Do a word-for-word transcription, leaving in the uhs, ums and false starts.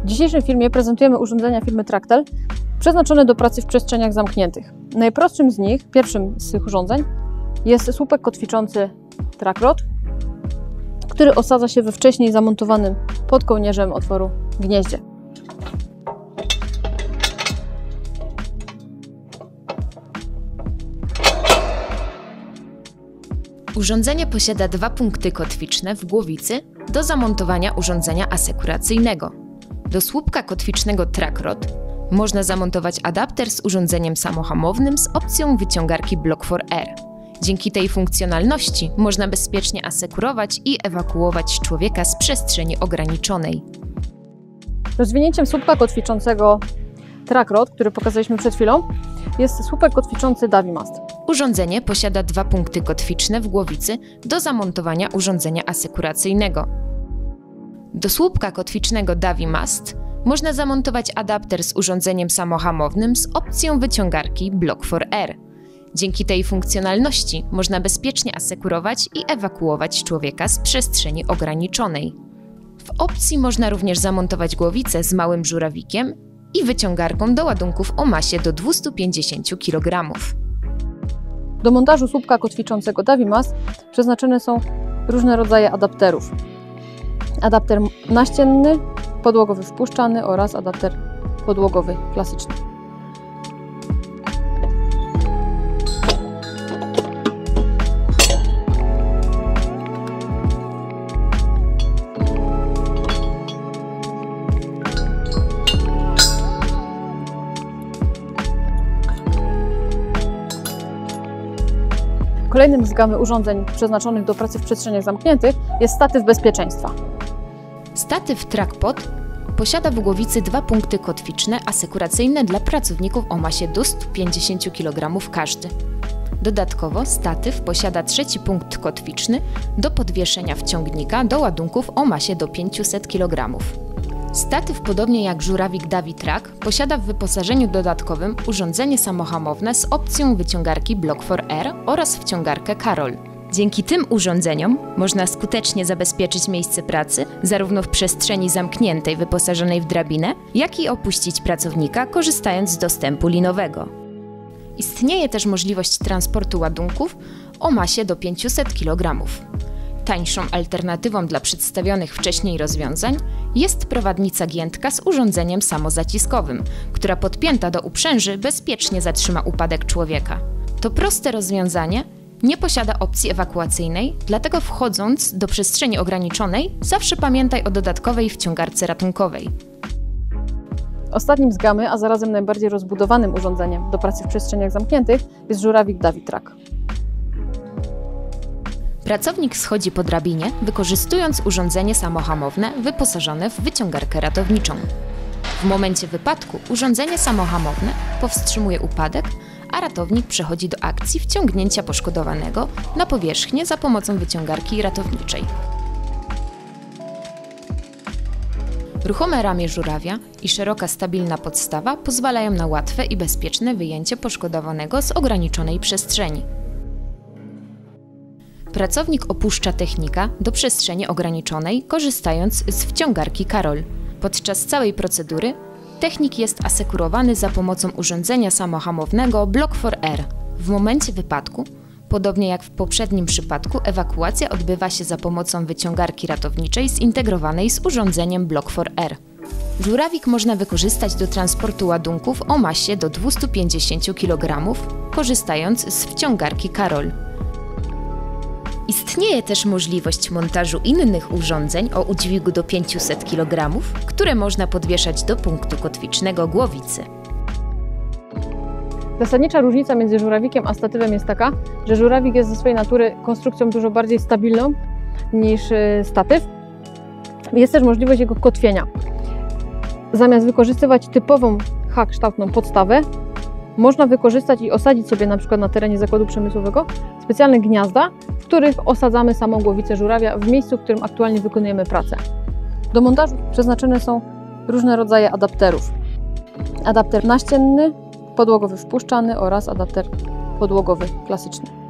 W dzisiejszym filmie prezentujemy urządzenia firmy Tractel przeznaczone do pracy w przestrzeniach zamkniętych. Najprostszym z nich, pierwszym z tych urządzeń jest słupek kotwiczący Trackrod, który osadza się we wcześniej zamontowanym pod kołnierzem otworu gnieździe. Urządzenie posiada dwa punkty kotwiczne w głowicy do zamontowania urządzenia asekuracyjnego. Do słupka kotwicznego Trackrod można zamontować adapter z urządzeniem samohamownym z opcją wyciągarki Block for Air. Dzięki tej funkcjonalności można bezpiecznie asekurować i ewakuować człowieka z przestrzeni ograniczonej. Rozwinięciem słupka kotwiczącego Trackrod, który pokazaliśmy przed chwilą, jest słupek kotwiczący Davimast. Urządzenie posiada dwa punkty kotwiczne w głowicy do zamontowania urządzenia asekuracyjnego. Do słupka kotwicznego Davimast można zamontować adapter z urządzeniem samohamownym z opcją wyciągarki Block for Air. Dzięki tej funkcjonalności można bezpiecznie asekurować i ewakuować człowieka z przestrzeni ograniczonej. W opcji można również zamontować głowicę z małym żurawikiem i wyciągarką do ładunków o masie do dwustu pięćdziesięciu kilogramów. Do montażu słupka kotwiczącego Davimast przeznaczone są różne rodzaje adapterów. Adapter naścienny, podłogowy wpuszczany oraz adapter podłogowy klasyczny. Kolejnym z gamy urządzeń przeznaczonych do pracy w przestrzeniach zamkniętych jest statyw bezpieczeństwa. Statyw Trackpod posiada w głowicy dwa punkty kotwiczne asekuracyjne dla pracowników o masie do stu pięćdziesięciu kilogramów każdy. Dodatkowo statyw posiada trzeci punkt kotwiczny do podwieszenia wciągnika do ładunków o masie do pięciuset kilogramów. Statyw, podobnie jak żurawik Davitrack, posiada w wyposażeniu dodatkowym urządzenie samohamowne z opcją wyciągarki Block for Air oraz wciągarkę Carol. Dzięki tym urządzeniom można skutecznie zabezpieczyć miejsce pracy, zarówno w przestrzeni zamkniętej wyposażonej w drabinę, jak i opuścić pracownika, korzystając z dostępu linowego. Istnieje też możliwość transportu ładunków o masie do pięciuset kilogramów. Tańszą alternatywą dla przedstawionych wcześniej rozwiązań jest prowadnica giętka z urządzeniem samozaciskowym, która podpięta do uprzęży bezpiecznie zatrzyma upadek człowieka. To proste rozwiązanie nie posiada opcji ewakuacyjnej, dlatego wchodząc do przestrzeni ograniczonej zawsze pamiętaj o dodatkowej wciągarce ratunkowej. Ostatnim z gamy, a zarazem najbardziej rozbudowanym urządzeniem do pracy w przestrzeniach zamkniętych jest żurawik Davitrack. Pracownik schodzi po drabinie, wykorzystując urządzenie samohamowne wyposażone w wyciągarkę ratowniczą. W momencie wypadku urządzenie samohamowne powstrzymuje upadek, a ratownik przechodzi do akcji wciągnięcia poszkodowanego na powierzchnię za pomocą wyciągarki ratowniczej. Ruchome ramię żurawia i szeroka, stabilna podstawa pozwalają na łatwe i bezpieczne wyjęcie poszkodowanego z ograniczonej przestrzeni. Pracownik opuszcza technika do przestrzeni ograniczonej, korzystając z wciągarki Carol. Podczas całej procedury technik jest asekurowany za pomocą urządzenia samohamownego Block for Air. W momencie wypadku, podobnie jak w poprzednim przypadku, ewakuacja odbywa się za pomocą wyciągarki ratowniczej zintegrowanej z urządzeniem Block for Air. Żurawik można wykorzystać do transportu ładunków o masie do dwustu pięćdziesięciu kilogramów, korzystając z wciągarki Carol. Istnieje też możliwość montażu innych urządzeń o udźwigu do pięciuset kilogramów, które można podwieszać do punktu kotwicznego głowicy. Zasadnicza różnica między żurawikiem a statywem jest taka, że żurawik jest ze swojej natury konstrukcją dużo bardziej stabilną niż statyw. Jest też możliwość jego kotwienia. Zamiast wykorzystywać typową H-kształtną podstawę, można wykorzystać i osadzić sobie na przykład na terenie zakładu przemysłowego specjalne gniazda, w których osadzamy samą głowicę żurawia w miejscu, w którym aktualnie wykonujemy pracę. Do montażu przeznaczone są różne rodzaje adapterów. Adapter naścienny, podłogowy wpuszczany oraz adapter podłogowy klasyczny.